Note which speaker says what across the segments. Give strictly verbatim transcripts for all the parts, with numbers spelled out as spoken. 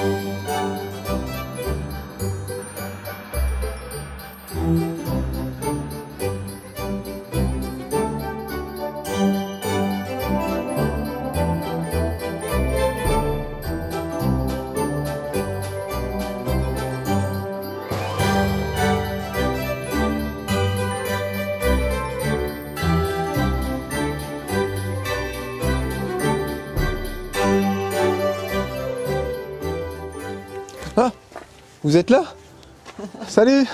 Speaker 1: Ah, vous êtes là? Salut.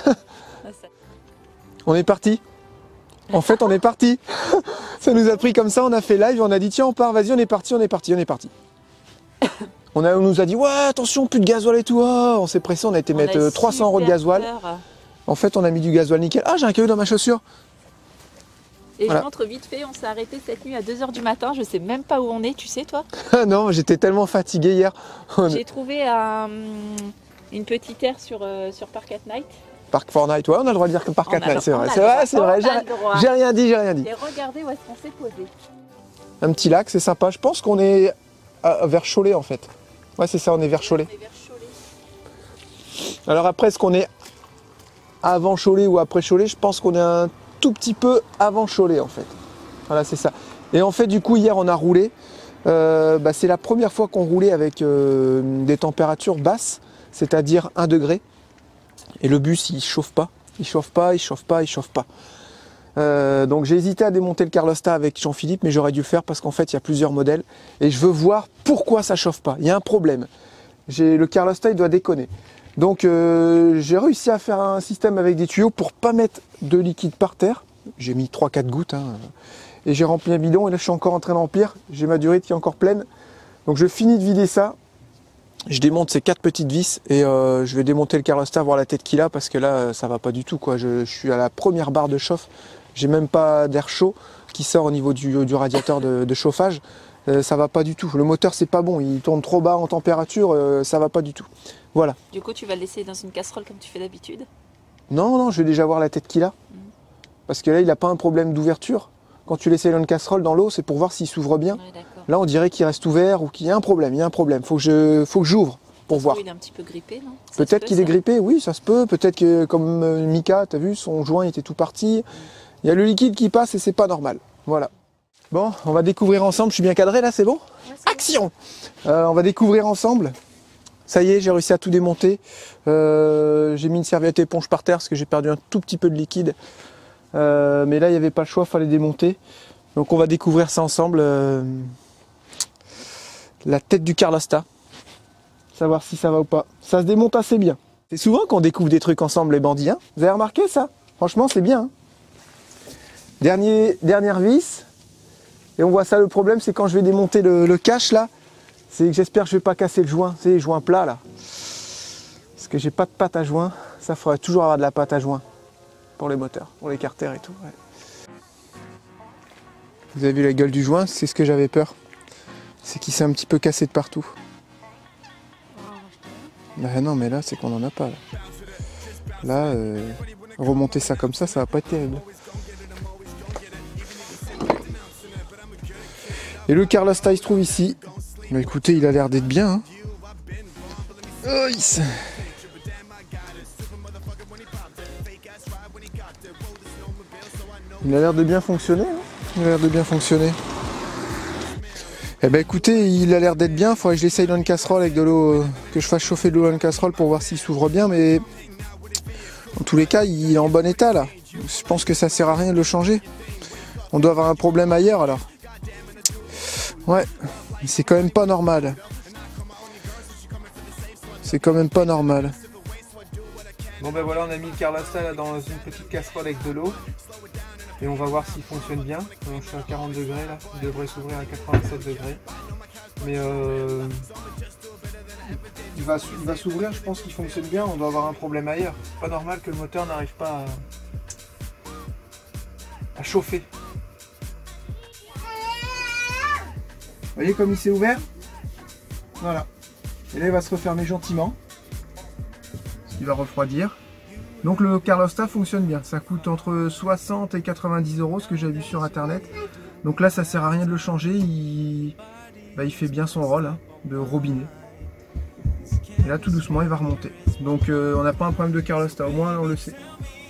Speaker 1: On est parti. En fait, on est parti. Ça nous a pris comme ça, on a fait live, on a dit tiens, on part, vas-y, on est parti, on est parti, on est parti. On, a, on nous a dit ouais, attention, plus de gasoil et tout. Oh, on s'est pressé, on a été on mettre a trois cents euros de gasoil. Peur. En fait, on a mis du gasoil nickel. Ah, j'ai un caillou dans ma chaussure.
Speaker 2: Et voilà. Je rentre vite fait, on s'est arrêté cette nuit à deux heures du matin, je sais même pas où on est, tu sais toi?
Speaker 1: Non, j'étais tellement fatigué hier.
Speaker 2: J'ai trouvé un, une petite aire sur, euh, sur Park at Night.
Speaker 1: Park Fortnite, ouais, on a le droit de dire que Park at Night, c'est vrai, c'est vrai, c'est vrai, j'ai rien dit, j'ai rien dit.
Speaker 2: Et regardez où est-ce qu'on s'est posé.
Speaker 1: Un petit lac, c'est sympa, je pense qu'on est à, vers Cholet en fait. Ouais, c'est ça, on est vers Cholet.
Speaker 2: On est vers Cholet.
Speaker 1: Alors après, est-ce qu'on est avant Cholet ou après Cholet? Je pense qu'on est un tout petit peu avant Cholet en fait. Voilà, c'est ça. Et en fait, du coup, hier, on a roulé. Euh, bah, c'est la première fois qu'on roulait avec euh, des températures basses, c'est-à-dire un degré. Et le bus, il chauffe pas, il chauffe pas, il chauffe pas, il chauffe pas. Euh, donc j'ai hésité à démonter le Carlosta avec Jean-Philippe, mais j'aurais dû le faire parce qu'en fait, il y a plusieurs modèles. Et je veux voir pourquoi ça chauffe pas. Il y a un problème. Le Carlosta, il doit déconner. Donc euh, j'ai réussi à faire un système avec des tuyaux pour pas mettre de liquide par terre. J'ai mis trois quatre gouttes. Hein, et j'ai rempli un bidon. Et là, je suis encore en train de remplir. J'ai ma durite qui est encore pleine. Donc je finis de vider ça. Je démonte ces quatre petites vis et euh, je vais démonter le Carlosta, voir la tête qu'il a parce que là ça va pas du tout quoi. Je, je suis à la première barre de chauffe, j'ai même pas d'air chaud qui sort au niveau du, du radiateur de, de chauffage, euh, ça va pas du tout. Le moteur c'est pas bon, il tourne trop bas en température, euh, ça va pas du tout. Voilà.
Speaker 2: Du coup tu vas le laisser dans une casserole comme tu fais d'habitude?
Speaker 1: Non non, je vais déjà voir la tête qu'il a mmh. Parce que là il a pas un problème d'ouverture. Quand tu laisses dans une casserole dans l'eau, c'est pour voir s'il s'ouvre bien. Ouais, là, on dirait qu'il reste ouvert ou qu'il y a un problème. Il y a un problème. Faut que je, faut que j'ouvre pour voir.
Speaker 2: Il est un petit peu grippé, non?
Speaker 1: Peut-être qu'il est grippé, oui, ça se peut. Peut-être que, comme euh, Mika, tu as vu, son joint était tout parti. Mm. Il y a le liquide qui passe et c'est pas normal. Voilà. Bon, on va découvrir ensemble. Je suis bien cadré là, c'est bon? Ouais, action! euh, On va découvrir ensemble. Ça y est, j'ai réussi à tout démonter. Euh, j'ai mis une serviette éponge par terre parce que j'ai perdu un tout petit peu de liquide. Euh, mais là, il n'y avait pas le choix, il fallait démonter. Donc on va découvrir ça ensemble. Euh, la tête du Carlosta. Savoir si ça va ou pas. Ça se démonte assez bien. C'est souvent qu'on découvre des trucs ensemble, les bandits. Hein, vous avez remarqué ça? Franchement, c'est bien. Hein. Dernier, dernière vis. Et on voit ça, le problème, c'est quand je vais démonter le, le cache là. C'est que j'espère que je ne vais pas casser le joint. C'est les joints plats là. Parce que j'ai pas de pâte à joint. Ça faudrait toujours avoir de la pâte à joint. Pour les moteurs, pour les carters et tout. Ouais. Vous avez vu la gueule du joint, c'est ce que j'avais peur. C'est qu'il s'est un petit peu cassé de partout. Bah non, mais là, c'est qu'on n'en a pas. Là, là euh, remonter ça comme ça, ça va pas être terrible. Et le Carlosta, il se trouve ici. Bah écoutez, il a l'air d'être bien. Hein. Oh, il... Il a l'air de bien fonctionner. Hein. Il a l'air de bien fonctionner. Eh ben écoutez, il a l'air d'être bien. Il faudrait que je l'essaye dans une casserole avec de l'eau, euh, que je fasse chauffer de l'eau dans une casserole pour voir s'il s'ouvre bien. Mais en tous les cas, il est en bon état là. Je pense que ça sert à rien de le changer. On doit avoir un problème ailleurs alors. Ouais, c'est quand même pas normal. C'est quand même pas normal. Bon ben voilà, on a mis le Carlosta là dans une petite casserole avec de l'eau. Et on va voir s'il fonctionne bien. Donc, je suis à quarante degrés là, il devrait s'ouvrir à quatre-vingt-sept degrés. Mais euh, il va, il va s'ouvrir, je pense qu'il fonctionne bien, on doit avoir un problème ailleurs. C'est pas normal que le moteur n'arrive pas à, à chauffer. Vous voyez comme il s'est ouvert? Voilà. Et là il va se refermer gentiment. Ce qui va refroidir. Donc le Carlosta fonctionne bien, ça coûte entre soixante et quatre-vingt-dix euros, ce que j'ai vu sur internet. Donc là ça sert à rien de le changer, il, bah, il fait bien son rôle hein, de robinet. Et là tout doucement il va remonter. Donc euh, on n'a pas un problème de carlostat, au moins on le sait.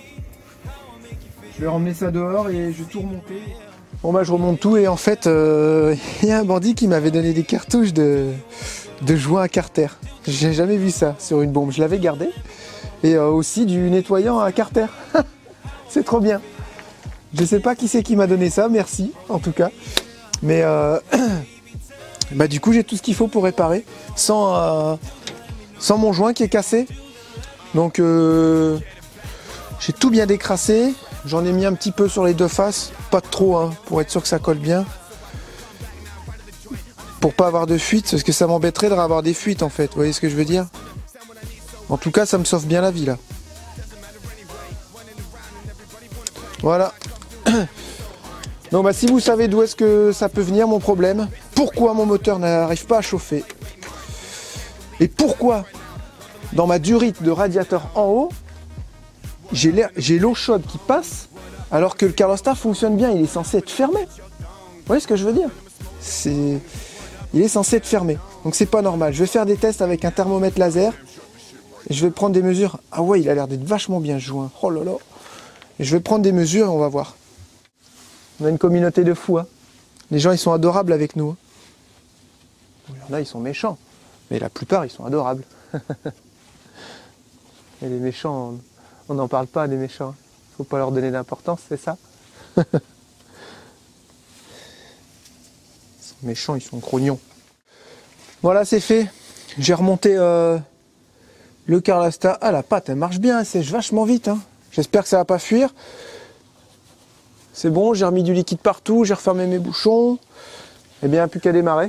Speaker 1: Je vais ramener ça dehors et je vais tout remonter. Bon bah je remonte tout et en fait il euh, y a un bandit qui m'avait donné des cartouches de, de joints à carter. J'ai jamais vu ça sur une bombe, je l'avais gardé. Et euh, aussi du nettoyant à carter. C'est trop bien. Je sais pas qui c'est qui m'a donné ça, merci en tout cas. Mais euh, bah du coup j'ai tout ce qu'il faut pour réparer sans, euh, sans mon joint qui est cassé. Donc euh, j'ai tout bien décrassé. J'en ai mis un petit peu sur les deux faces, pas trop hein, pour être sûr que ça colle bien. Pour pas avoir de fuite, parce que ça m'embêterait d'avoir des fuites en fait, vous voyez ce que je veux dire? En tout cas ça me sauve bien la vie là. Voilà. Donc bah si vous savez d'où est-ce que ça peut venir mon problème, pourquoi mon moteur n'arrive pas à chauffer, et pourquoi dans ma durite de radiateur en haut, j'ai l'eau chaude qui passe alors que le carlostat fonctionne bien, il est censé être fermé. Vous voyez ce que je veux dire? C'est... Il est censé être fermé, donc c'est pas normal. Je vais faire des tests avec un thermomètre laser, et je vais prendre des mesures. Ah ouais, il a l'air d'être vachement bien joint, oh là là. Et je vais prendre des mesures et on va voir. On a une communauté de fous, hein. Les gens ils sont adorables avec nous. Il y en a ils sont méchants, mais la plupart ils sont adorables. Et les méchants, on n'en parle pas des méchants. Faut pas leur donner d'importance, c'est ça. Ils sont méchants, ils sont grognons. Voilà, c'est fait. J'ai remonté euh, le carlostat. Ah, la pâte, elle marche bien, elle sèche vachement vite. Hein. J'espère que ça va pas fuir. C'est bon, j'ai remis du liquide partout, j'ai refermé mes bouchons. Eh bien, plus qu'à démarrer.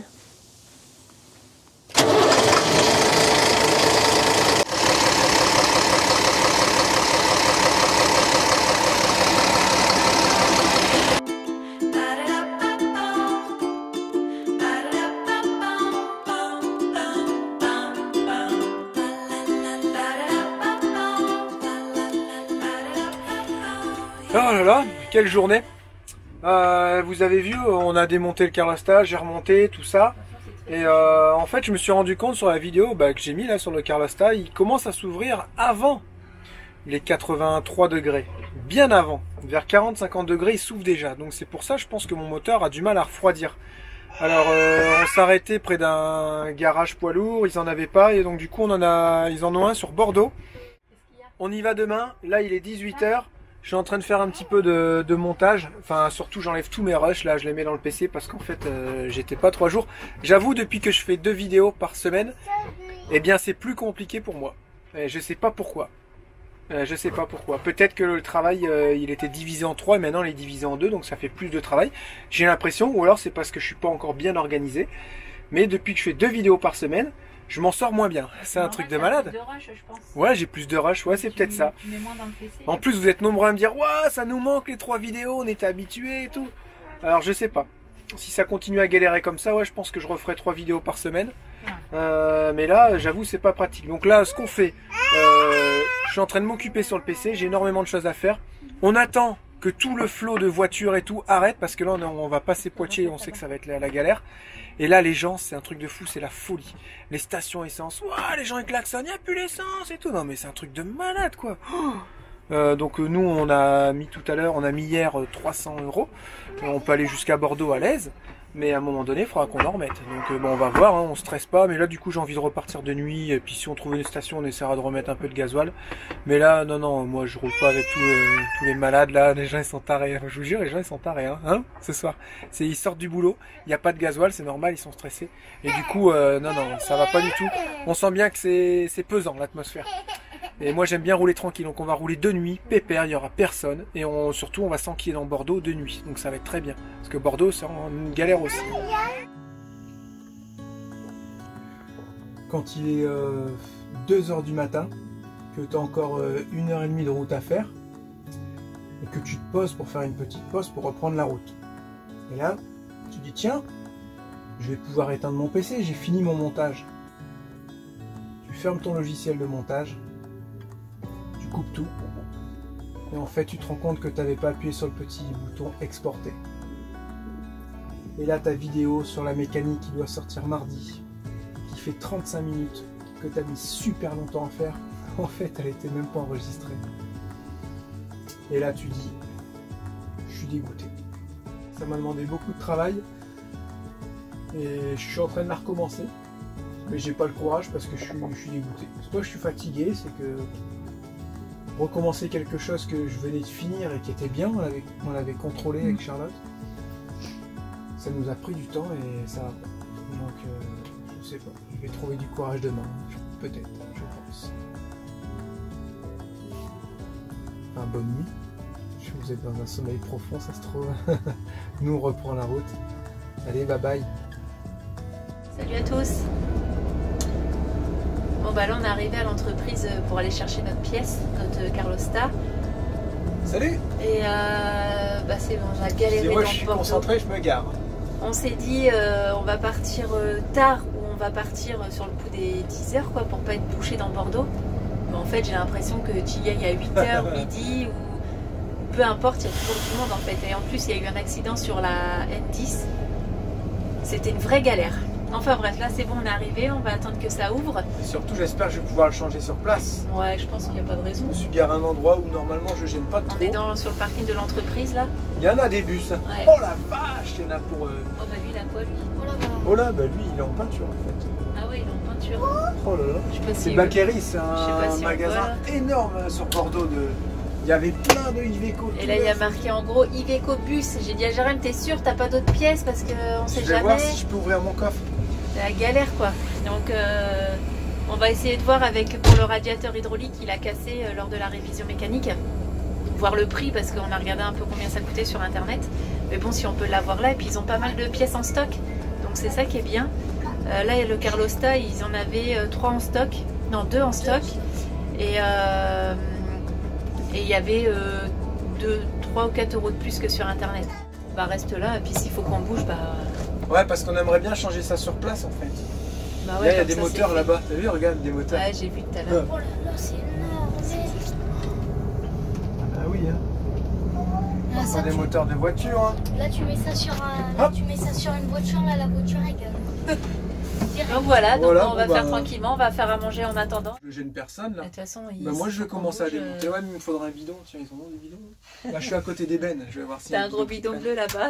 Speaker 1: Oh là là, quelle journée. euh, Vous avez vu, on a démonté le carlostat, j'ai remonté tout ça. Et euh, en fait, je me suis rendu compte sur la vidéo bah, que j'ai mis là sur le carlostat, il commence à s'ouvrir avant les quatre-vingt-trois degrés. Bien avant, vers quarante à cinquante degrés, il s'ouvre déjà. Donc c'est pour ça, je pense que mon moteur a du mal à refroidir. Alors euh, on s'est arrêté près d'un garage poids lourd, ils en avaient pas. Et donc du coup, on en a, ils en ont un sur Bordeaux. On y va demain, là il est dix-huit heures. Je suis en train de faire un petit peu de, de montage, enfin surtout j'enlève tous mes rushs, là je les mets dans le P C parce qu'en fait euh, j'étais pas trois jours. J'avoue depuis que je fais deux vidéos par semaine, eh bien c'est plus compliqué pour moi. Et je sais pas pourquoi. Euh, je sais pas pourquoi. Peut-être que le travail euh, il était divisé en trois et maintenant il est divisé en deux, donc ça fait plus de travail. J'ai l'impression, ou alors c'est parce que je suis pas encore bien organisé. Mais depuis que je fais deux vidéos par semaine, je m'en sors moins bien. C'est un truc de malade.
Speaker 2: De rush, je pense.
Speaker 1: Ouais, j'ai plus de rush. Ouais, c'est peut-être ça.
Speaker 2: Tu mets moins dans le P C.
Speaker 1: En plus, vous êtes nombreux à me dire, ouais, ça nous manque les trois vidéos, on était habitués et tout. Alors, je sais pas. Si ça continue à galérer comme ça, ouais, je pense que je referai trois vidéos par semaine. Ouais. Euh, mais là, j'avoue, c'est pas pratique. Donc là, ce qu'on fait, euh, je suis en train de m'occuper sur le P C. J'ai énormément de choses à faire. On attend que tout le flot de voitures et tout arrête parce que là, on va passer Poitiers, on sait que ça va être la, la galère. Et là, les gens, c'est un truc de fou, c'est la folie. Les stations essence, ouah, les gens ils klaxonnent, il n'y a plus l'essence et tout. Non, mais c'est un truc de malade, quoi. Euh, donc nous, on a mis tout à l'heure, on a mis hier trois cents euros. On peut aller jusqu'à Bordeaux à l'aise. Mais à un moment donné, il faudra qu'on en remette. Donc euh, bon, on va voir, hein, on stresse pas. Mais là, du coup, j'ai envie de repartir de nuit. Et puis si on trouve une station, on essaiera de remettre un peu de gasoil. Mais là, non, non, moi, je roule pas avec tous les, tous les malades. Là, les gens, ils sont tarés. Je vous jure, les gens, ils sont tarés, hein, hein ce soir. C'est, ils sortent du boulot. Il n'y a pas de gasoil, c'est normal, ils sont stressés. Et du coup, euh, non, non, ça va pas du tout. On sent bien que c'est, c'est pesant, l'atmosphère. Et moi j'aime bien rouler tranquille, donc on va rouler de nuit, pépère, il n'y aura personne. Et on, surtout on va s'enquiller dans Bordeaux de nuit, donc ça va être très bien. Parce que Bordeaux c'est une galère aussi. Quand il est euh, deux heures du matin, que tu as encore euh, une heure et demie de route à faire, et que tu te poses pour faire une petite pause pour reprendre la route. Et là, tu dis tiens, je vais pouvoir éteindre mon P C, j'ai fini mon montage. Tu fermes ton logiciel de montage, coupe tout et en fait tu te rends compte que tu n'avais pas appuyé sur le petit bouton exporter et là ta vidéo sur la mécanique qui doit sortir mardi qui fait trente-cinq minutes que tu as mis super longtemps à faire, en fait, elle n'était même pas enregistrée. Et là, tu dis, je suis dégoûté. Ça m'a demandé beaucoup de travail et je suis en train de la recommencer. Mais j'ai pas le courage parce que je suis, je suis dégoûté. C'est pas que je suis fatigué, c'est que recommencer quelque chose que je venais de finir et qui était bien, on l'avait, on l'avait contrôlé avec Charlotte. Ça nous a pris du temps et ça va pas. Donc euh, je sais pas, je vais trouver du courage demain, peut-être, je pense. Enfin, bonne nuit. Je vous êtes dans un sommeil profond, ça se trouve. Nous on reprend la route. Allez, bye bye.
Speaker 2: Salut à tous. Bon bah là on est arrivé à l'entreprise pour aller chercher notre pièce, notre Carlosta.
Speaker 1: Salut.
Speaker 2: Et euh, bah c'est bon, j'ai galéré
Speaker 1: moi,
Speaker 2: dans
Speaker 1: je suis
Speaker 2: Bordeaux.
Speaker 1: concentré, je me gare.
Speaker 2: On s'est dit euh, on va partir euh, tard ou on va partir euh, sur le coup des dix heures quoi pour pas être bouché dans Bordeaux. Mais en fait j'ai l'impression que tu y ailles à huit heures, midi ou peu importe, il y a toujours du monde en fait. Et en plus il y a eu un accident sur la N dix. C'était une vraie galère. Enfin bref, là c'est bon, on est arrivé, on va attendre que ça ouvre.
Speaker 1: Et surtout, j'espère que je vais pouvoir le changer sur place.
Speaker 2: Ouais, je pense qu'il n'y a pas de raison.
Speaker 1: Je me suis garé à un endroit où normalement je gêne pas trop.
Speaker 2: On est dans, sur le parking de l'entreprise là.
Speaker 1: Il y en a des bus.
Speaker 2: Ouais.
Speaker 1: Oh la vache, il y en a pour... Euh...
Speaker 2: Oh bah lui il a quoi lui? Oh là bah.
Speaker 1: Oh là, bah lui il est en peinture en fait.
Speaker 2: Ah ouais, il est en peinture.
Speaker 1: Oh là là.
Speaker 2: Je sais pas si
Speaker 1: C'est
Speaker 2: il-
Speaker 1: Bakary, c'est
Speaker 2: Je sais pas
Speaker 1: un
Speaker 2: si on
Speaker 1: magasin
Speaker 2: voit, là.
Speaker 1: énorme sur Bordeaux. De... Il y avait plein de Iveco.
Speaker 2: Et là il y a marqué en gros Iveco Bus. J'ai dit à Jérém, t'es sûr t'as pas d'autres pièces parce qu'on sait
Speaker 1: Je vais
Speaker 2: jamais.
Speaker 1: voir si je peux ouvrir mon coffre.
Speaker 2: C'est la galère quoi. Donc euh, on va essayer de voir avec pour le radiateur hydraulique qu'il a cassé euh, lors de la révision mécanique. Voir le prix parce qu'on a regardé un peu combien ça coûtait sur internet. Mais bon si on peut l'avoir là et puis ils ont pas mal de pièces en stock. Donc c'est ça qui est bien. Euh, là le Carlosta ils en avaient euh, trois en stock. Non deux en stock. Et euh, et il y avait euh, deux, trois ou quatre euros de plus que sur internet. Bah reste là et puis s'il faut qu'on bouge bah.
Speaker 1: Ouais, parce qu'on aimerait bien changer ça sur place en fait.
Speaker 2: Bah ouais,
Speaker 1: là il y a
Speaker 2: comme
Speaker 1: des
Speaker 2: ça,
Speaker 1: moteurs
Speaker 2: c'est
Speaker 1: là-bas. T'as vu, regarde des moteurs.
Speaker 2: Ouais j'ai vu tout à l'heure.
Speaker 3: Oh là là, c'est énorme.
Speaker 1: Ah oui, hein.
Speaker 3: Là,
Speaker 1: Ce
Speaker 3: ça,
Speaker 1: sont des
Speaker 3: tu,
Speaker 1: moteurs de voiture. Hein.
Speaker 3: là, tu mets ça sur un, là,
Speaker 1: Hop.
Speaker 3: tu mets ça sur une voiture, là, la voiture elle gueule. Direct.
Speaker 2: Donc voilà, donc
Speaker 1: Voilà,
Speaker 2: on va
Speaker 1: bon,
Speaker 2: faire
Speaker 1: bah,
Speaker 2: tranquillement, on va faire à manger en attendant.
Speaker 1: Je gêne personne
Speaker 2: De
Speaker 1: là.
Speaker 2: toute façon, il
Speaker 1: Bah, moi je vais
Speaker 2: faut qu'on
Speaker 1: commencer à
Speaker 2: bouge,
Speaker 1: démonter.
Speaker 2: euh,
Speaker 1: Ouais, mais il me faudra un bidon. Tiens, ils ont des bidons. Là je suis à côté d'ébène. Je vais voir si.
Speaker 2: T'as un gros bidon bleu là-bas.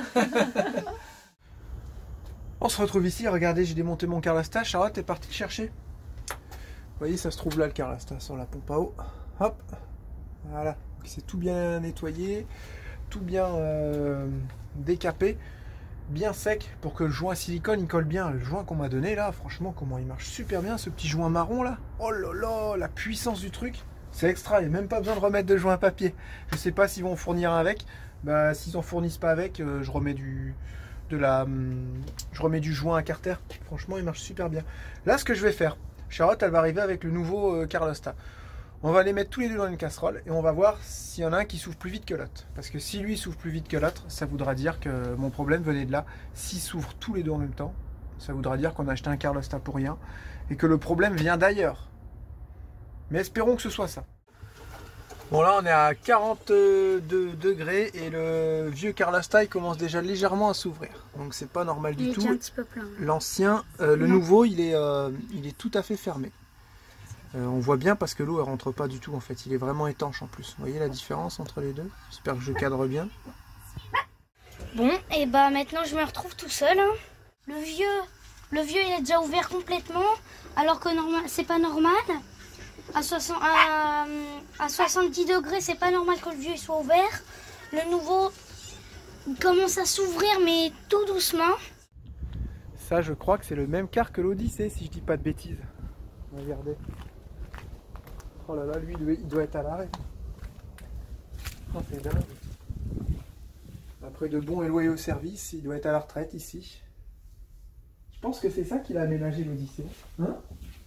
Speaker 1: On se retrouve ici. Regardez, j'ai démonté mon Carlosta. Charlotte est partie le chercher. Vous voyez, ça se trouve là le Carlosta sur la pompe à eau. Hop. Voilà. C'est tout bien nettoyé. Tout bien euh, décapé. Bien sec pour que le joint silicone il colle bien. Le joint qu'on m'a donné là, franchement, comment il marche super bien ce petit joint marron là. Oh là là, la puissance du truc. C'est extra. Il n'y a même pas besoin de remettre de joint à papier. Je sais pas s'ils vont en fournir un avec. Bah, s'ils en fournissent pas avec, euh, je remets du. De la, hum, je remets du joint à carter. Franchement, il marche super bien. Là, ce que je vais faire, Charlotte, elle va arriver avec le nouveau euh, Carlosta. On va les mettre tous les deux dans une casserole et on va voir s'il y en a un qui s'ouvre plus vite que l'autre. Parce que si lui s'ouvre plus vite que l'autre, ça voudra dire que mon problème venait de là. S'ils s'ouvrent tous les deux en même temps, ça voudra dire qu'on a acheté un Carlosta pour rien et que le problème vient d'ailleurs. Mais espérons que ce soit ça. Bon là on est à quarante-deux degrés et le vieux Carlosta il commence déjà légèrement à s'ouvrir. Donc c'est pas normal du
Speaker 3: Il est
Speaker 1: tout.
Speaker 3: un petit peu plein.
Speaker 1: L'ancien, euh, le
Speaker 3: Non.
Speaker 1: nouveau il est, euh, il est tout à fait fermé. Euh, on voit bien parce que l'eau elle rentre pas du tout en fait. Il est vraiment étanche en plus. Vous voyez la différence entre les deux? J'espère que je cadre bien.
Speaker 3: Bon, et bah maintenant je me retrouve tout seul. hein. Le vieux, le vieux il est déjà ouvert complètement, alors que normal, c'est pas normal. À, soixante, à, à soixante-dix degrés, c'est pas normal que le vieux il soit ouvert. Le nouveau, il commence à s'ouvrir, mais tout doucement.
Speaker 1: Ça je crois que c'est le même car que l'Odyssée si je dis pas de bêtises. Regardez. Oh là là, lui il doit être à l'arrêt. Oh, c'est dingue. Après de bons et loyaux services, il doit être à la retraite ici. Je pense que c'est ça qu'il a aménagé l'Odyssée. Hein?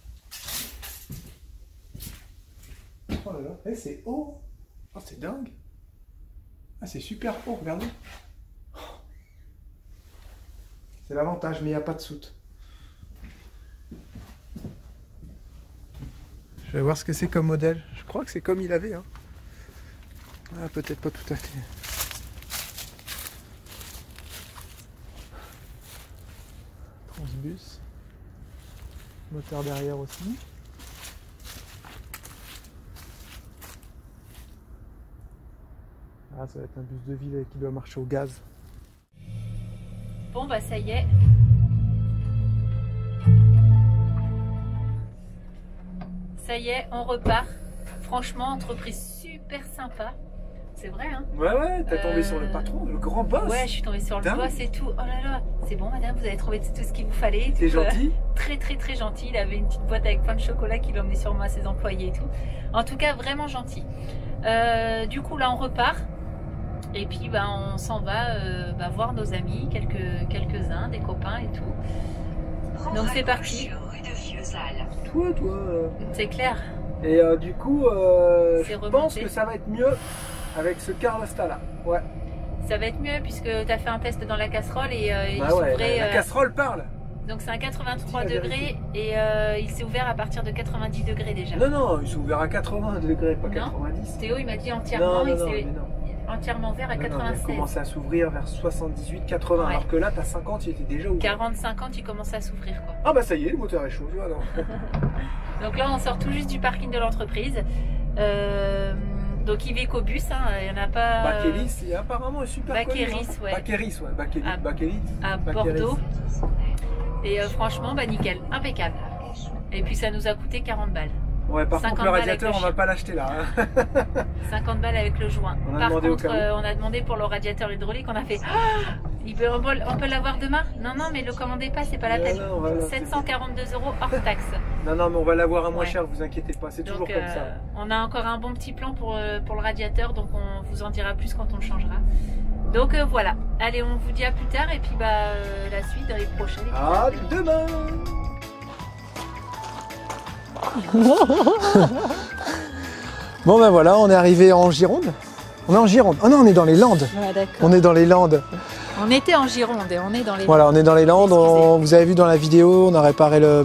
Speaker 1: Oh là là, eh, c'est haut. Oh, c'est dingue. Ah, c'est super haut, regardez. C'est l'avantage, mais il n'y a pas de soute. Je vais voir ce que c'est comme modèle. Je crois que c'est comme il avait. Hein. Ah, peut-être pas tout à fait. Transbus. Moteur derrière aussi. Ah, ça va être un bus de ville qui doit marcher au gaz.
Speaker 2: Bon bah ça y est. Ça y est, on repart. Franchement, entreprise super sympa. C'est vrai, hein?
Speaker 1: Ouais, ouais, t'as tombé
Speaker 2: Euh,
Speaker 1: sur le patron, le grand boss.
Speaker 2: Ouais, je suis tombée sur le
Speaker 1: Dingue.
Speaker 2: boss et tout. Oh là là, c'est bon madame, vous avez trouvé tout ce qu'il vous fallait. et
Speaker 1: T'es
Speaker 2: tout. Euh,
Speaker 1: gentil.
Speaker 2: Très très très gentil. Il avait une petite boîte avec plein de chocolat qu'il emmenait sûrement à ses employés et tout. En tout cas, vraiment gentil. Euh, du coup, là, on repart. Et puis, bah, on s'en va euh, bah, voir nos amis, quelques, quelques-uns, des copains et tout. Donc, c'est parti.
Speaker 1: Toi, toi. euh,
Speaker 2: C'est clair.
Speaker 1: Et euh, du coup, euh,
Speaker 2: C'est
Speaker 1: je
Speaker 2: remonté.
Speaker 1: pense que ça va être mieux avec ce Carlosta là. Ouais.
Speaker 2: Ça va être mieux puisque tu as fait un test dans la casserole et euh, il
Speaker 1: Bah ouais,
Speaker 2: s'ouvrait.
Speaker 1: la, la
Speaker 2: euh,
Speaker 1: casserole parle.
Speaker 2: donc, c'est un quatre-vingt-trois
Speaker 1: Dis la
Speaker 2: degrés
Speaker 1: vérité.
Speaker 2: et euh, il s'est ouvert à partir de quatre-vingt-dix degrés déjà.
Speaker 1: Non, non, ils sont ouverts à quatre-vingts degrés, pas
Speaker 2: Non.
Speaker 1: quatre-vingt-dix.
Speaker 2: Théo, il m'a dit
Speaker 1: Non,
Speaker 2: entièrement,
Speaker 1: non,
Speaker 2: il
Speaker 1: non,
Speaker 2: s'est
Speaker 1: mais non.
Speaker 2: entièrement ouvert à
Speaker 1: Non, non, il a
Speaker 2: quatre-vingt-seize.
Speaker 1: commencé à s'ouvrir vers soixante-dix-huit, quatre-vingts.
Speaker 2: Ouais.
Speaker 1: Alors que là, t'as cinquante, il était déjà ouvert.
Speaker 2: quarante cinquante, il commençait à s'ouvrir quoi.
Speaker 1: Ah bah ça y est, le moteur est chaud, tu vois, non.
Speaker 2: Donc là, on sort tout juste du parking de l'entreprise. Euh, donc Iveco Bus, hein, il n'y en a pas
Speaker 1: Bakelis, c'est apparemment super
Speaker 2: Bakeris,
Speaker 1: connu, hein.
Speaker 2: ouais.
Speaker 1: Bakeris, ouais. Bakelis,
Speaker 2: Ah.
Speaker 1: Bakelis.
Speaker 2: à
Speaker 1: Bakeris.
Speaker 2: Bordeaux. Et euh, franchement, bah nickel, impeccable. Et puis ça nous a coûté quarante balles.
Speaker 1: Ouais, par contre,
Speaker 2: cinquante
Speaker 1: le
Speaker 2: balles
Speaker 1: radiateur,
Speaker 2: avec
Speaker 1: on
Speaker 2: le
Speaker 1: va pas l'acheter là. hein.
Speaker 2: cinquante balles avec le joint.
Speaker 1: On a
Speaker 2: Par
Speaker 1: demandé au
Speaker 2: contre,
Speaker 1: cas où.
Speaker 2: euh, on a demandé pour le radiateur hydraulique, on a fait ah, il peut, on peut, on peut l'avoir demain? Non, non, mais le commandez pas, c'est pas la
Speaker 1: Non,
Speaker 2: peine.
Speaker 1: non, on va l'acheter.
Speaker 2: sept cent quarante-deux euros hors taxe.
Speaker 1: Non, non, mais on va l'avoir à moins
Speaker 2: Ouais.
Speaker 1: cher, vous inquiétez pas, c'est toujours
Speaker 2: Donc,
Speaker 1: comme
Speaker 2: euh,
Speaker 1: ça.
Speaker 2: on a encore un bon petit plan pour, euh, pour le radiateur, donc on vous en dira plus quand on le changera. Donc euh, voilà, allez, on vous dit à plus tard et puis bah euh, la suite dans les prochaines.
Speaker 1: À demain. Bon ben voilà, on est arrivé en Gironde. On est en Gironde. Oh non, on est dans les Landes.
Speaker 2: Ouais, d'accord.
Speaker 1: On est dans les Landes.
Speaker 2: On était en Gironde et on est dans les.
Speaker 1: Voilà, on est dans les Landes.
Speaker 2: Excusez.
Speaker 1: On- vous avez vu dans la vidéo, on a réparé le,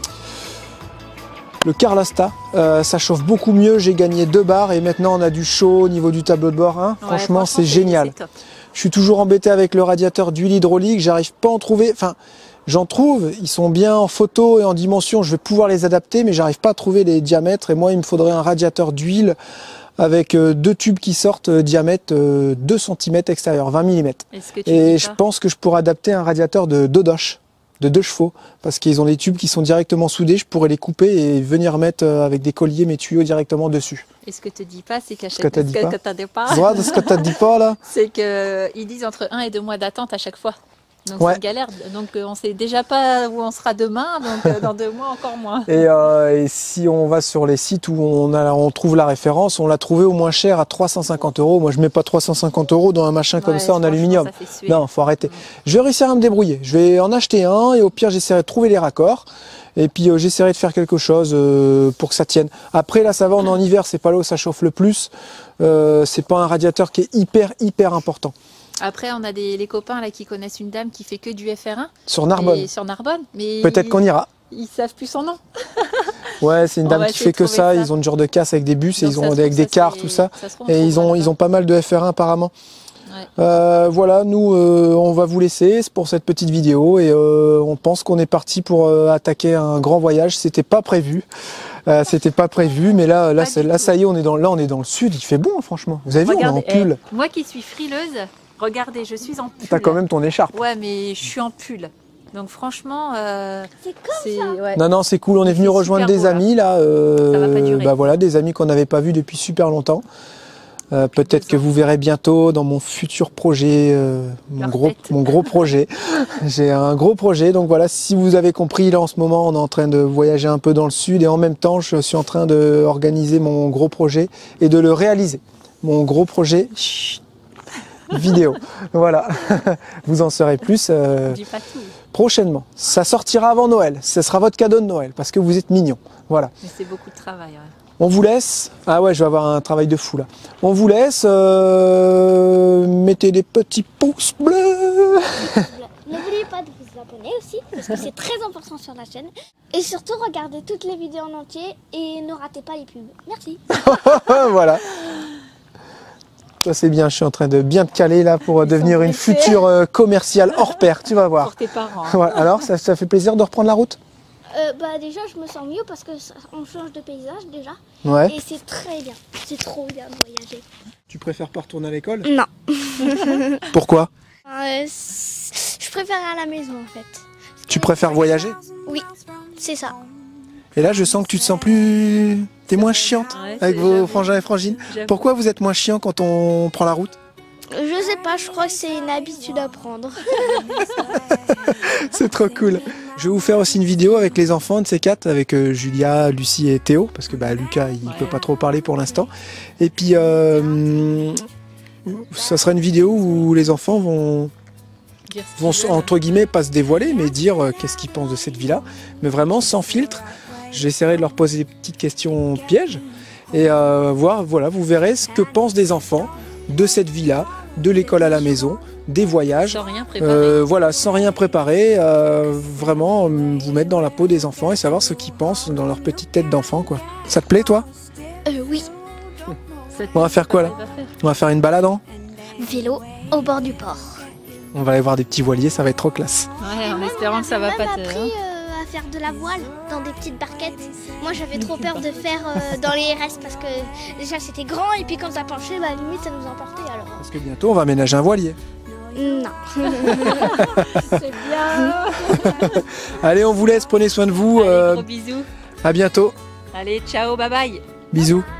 Speaker 1: le Carlosta. Euh, ça chauffe beaucoup mieux. J'ai gagné deux barres et maintenant on a du chaud au niveau du tableau de bord. hein.
Speaker 2: Ouais,
Speaker 1: franchement, c'est génial.
Speaker 2: c'est top.
Speaker 1: Je suis toujours embêté avec le radiateur d'huile hydraulique. J'arrive pas à en trouver. Enfin, j'en trouve. Ils sont bien en photo et en dimension. Je vais pouvoir les adapter, mais j'arrive pas à trouver les diamètres. Et moi, il me faudrait un radiateur d'huile avec euh, deux tubes qui sortent euh, diamètre euh, deux centimètres extérieur, vingt millimètres.
Speaker 2: Est-ce que tu
Speaker 1: Et
Speaker 2: dis
Speaker 1: je
Speaker 2: pas
Speaker 1: pense que je pourrais adapter un radiateur de Dodoche, de deux chevaux, parce qu'ils ont des tubes qui sont directement soudés. Je pourrais les couper et venir mettre euh, avec des colliers mes tuyaux directement dessus.
Speaker 2: Et ce que te dis pas, c'est qu'à
Speaker 1: que
Speaker 2: chaque
Speaker 1: t'as dit pas.
Speaker 2: que t'as des pas,
Speaker 1: Droit de ce que t'as dit pas là.
Speaker 2: c'est que ils disent entre un et deux mois d'attente à chaque fois. Donc
Speaker 1: Ouais.
Speaker 2: c'est galère. Donc euh, on sait déjà pas où on sera demain, donc euh, dans deux mois encore moins.
Speaker 1: Et, euh, et si on va sur les sites où on, a, on trouve la référence, on l'a trouvé au moins cher à trois cent cinquante euros. Moi, je mets pas trois cent cinquante euros dans un machin comme
Speaker 2: Ouais,
Speaker 1: ça en
Speaker 2: franchement,
Speaker 1: aluminium.
Speaker 2: ça fait suer.
Speaker 1: Non, faut arrêter. Je vais réussir à me débrouiller. Je vais en acheter un et au pire, j'essaierai de trouver les raccords. Et puis, euh, j'essaierai de faire quelque chose euh, pour que ça tienne. Après, là, ça va, on est en hiver, c'est pas là où ça chauffe le plus. Euh, c'est pas un radiateur qui est hyper, hyper important.
Speaker 2: Après, on a des les copains là qui connaissent une dame qui fait que du F R un
Speaker 1: Sur Narbonne.
Speaker 2: et sur Narbonne, mais
Speaker 1: Peut-être
Speaker 2: ils,
Speaker 1: qu'on ira.
Speaker 2: ils savent plus son nom.
Speaker 1: Ouais, c'est une
Speaker 2: On
Speaker 1: dame
Speaker 2: va
Speaker 1: qui
Speaker 2: essayer
Speaker 1: fait
Speaker 2: de
Speaker 1: que
Speaker 2: trouver
Speaker 1: ça.
Speaker 2: ça.
Speaker 1: Ils ont du genre de casse avec des bus et
Speaker 2: Donc,
Speaker 1: ils
Speaker 2: ça
Speaker 1: ont
Speaker 2: se
Speaker 1: avec
Speaker 2: trouve,
Speaker 1: des
Speaker 2: ça,
Speaker 1: cars,
Speaker 2: c'est-
Speaker 1: tout ça.
Speaker 2: ça se trouve, on
Speaker 1: Et ils
Speaker 2: trouvera
Speaker 1: ont,
Speaker 2: là-bas.
Speaker 1: ils ont pas mal de F R un apparemment.
Speaker 2: Ouais.
Speaker 1: Euh, voilà, nous, euh, on va vous laisser pour cette petite vidéo et euh, on pense qu'on est parti pour euh, attaquer un grand voyage. C'était pas prévu, euh, c'était pas prévu, mais là, là,
Speaker 2: Pas
Speaker 1: c'est-
Speaker 2: du
Speaker 1: là,
Speaker 2: tout.
Speaker 1: ça y est, on est dans, là, on est dans le sud. Il fait bon, hein, franchement. Vous avez vu, on est en
Speaker 2: Regardez,
Speaker 1: pull.
Speaker 2: eh, moi qui suis frileuse, regardez, je suis en pull.
Speaker 1: T'as quand même ton écharpe.
Speaker 2: Ouais, mais je suis en pull. Donc franchement, euh,
Speaker 3: C'est comme
Speaker 2: c'est ouais.
Speaker 1: Non, non, c'est cool. On est
Speaker 2: Il
Speaker 1: venu
Speaker 2: fait
Speaker 1: rejoindre
Speaker 2: super
Speaker 1: des
Speaker 2: beau, là.
Speaker 1: amis là. euh,
Speaker 2: Ça va pas durer.
Speaker 1: bah voilà, des amis qu'on n'avait pas vus depuis super longtemps. Euh, Peut-être
Speaker 2: deux
Speaker 1: que
Speaker 2: ans.
Speaker 1: vous verrez bientôt dans mon futur projet, euh, mon
Speaker 2: Leur
Speaker 1: gros,
Speaker 2: tête.
Speaker 1: mon gros projet. J'ai un gros projet, donc voilà. Si vous avez compris, là en ce moment, on est en train de voyager un peu dans le sud et en même temps, je suis en train de organiser mon gros projet et de le réaliser. Mon gros projet. Chut, vidéo. Voilà. Vous en saurez plus euh,
Speaker 2: Je dis pas tout,
Speaker 1: prochainement. Ça sortira avant Noël. Ce sera votre cadeau de Noël parce que vous êtes mignons. Voilà.
Speaker 2: mais c'est beaucoup de travail. Ouais.
Speaker 1: On vous laisse. Ah ouais, je vais avoir un travail de fou là. On vous laisse. euh, Mettez des petits pouces bleus.
Speaker 3: N'oubliez pas de vous abonner aussi, parce que c'est très important sur la chaîne. Et surtout, regardez toutes les vidéos en entier et ne ratez pas les pubs. Merci.
Speaker 1: Voilà. Ça c'est bien. Je suis en train de bien te caler là pour euh,
Speaker 2: Ils
Speaker 1: devenir
Speaker 2: sont
Speaker 1: une
Speaker 2: pressés.
Speaker 1: future euh, commerciale hors pair. Tu vas voir.
Speaker 2: Pour tes parents.
Speaker 1: Ouais, alors, ça, ça fait plaisir de reprendre la route?
Speaker 3: Euh, bah déjà je me sens mieux parce que ça- on change de paysage déjà.
Speaker 1: Ouais.
Speaker 3: Et c'est très bien. C'est trop bien de voyager.
Speaker 1: Tu préfères pas retourner à l'école?
Speaker 3: Non.
Speaker 1: Pourquoi?
Speaker 3: Euh, c- je préfère à la maison en fait.
Speaker 1: Tu préfères voyager?
Speaker 3: Oui, c'est ça.
Speaker 1: Et là, je sens que tu te sens plus... T'es moins chiante
Speaker 2: Ouais,
Speaker 1: avec
Speaker 2: c'est-
Speaker 1: vos
Speaker 2: j'avoue.
Speaker 1: frangins et frangines.
Speaker 2: J'avoue.
Speaker 1: Pourquoi vous êtes moins chiant quand on prend la route?
Speaker 3: Je sais pas, je crois que c'est une habitude à prendre.
Speaker 1: C'est trop cool. Je vais vous faire aussi une vidéo avec les enfants de ces quatre, avec euh, Julia, Lucie et Théo, parce que bah, Lucas, il peut pas trop parler pour l'instant. Et puis, euh, ça sera une vidéo où les enfants vont,
Speaker 2: Dire ce
Speaker 1: vont
Speaker 2: qu'ils veulent.
Speaker 1: entre guillemets, pas se dévoiler, mais dire euh, qu'est-ce qu'ils pensent de cette vie-là, mais vraiment sans filtre. J'essaierai de leur poser des petites questions pièges et euh, voir, voilà, vous verrez ce que pensent des enfants de cette vie-là, de l'école à la maison, des voyages.
Speaker 2: Sans rien préparer.
Speaker 1: Euh, voilà, sans rien préparer, euh, vraiment euh, vous mettre dans la peau des enfants et savoir ce qu'ils pensent dans leur petite tête d'enfant, quoi. Ça te plaît, toi?
Speaker 3: Euh, oui,
Speaker 2: Ça te-
Speaker 1: On va faire quoi, là?
Speaker 2: ça va faire.
Speaker 1: On va faire une balade, hein?
Speaker 3: vélo au bord du port.
Speaker 1: On va aller voir des petits voiliers, ça va être trop classe.
Speaker 2: Ouais, en espérant que ça va
Speaker 3: J'ai
Speaker 2: pas
Speaker 3: même
Speaker 2: te...
Speaker 3: appris euh, à faire de la voile dans des petites barquettes. Moi j'avais trop peur de faire euh, dans les R S parce que déjà c'était grand et puis quand ça penchait, bah limite ça nous emportait alors.
Speaker 1: Parce que bientôt, on va aménager un voilier.
Speaker 3: Non.
Speaker 2: C'est bien.
Speaker 1: Allez, on vous laisse, prenez soin de vous.
Speaker 2: Allez,
Speaker 1: euh,
Speaker 2: gros bisous.
Speaker 1: à bientôt.
Speaker 2: Allez, ciao, bye bye.
Speaker 1: Bisous.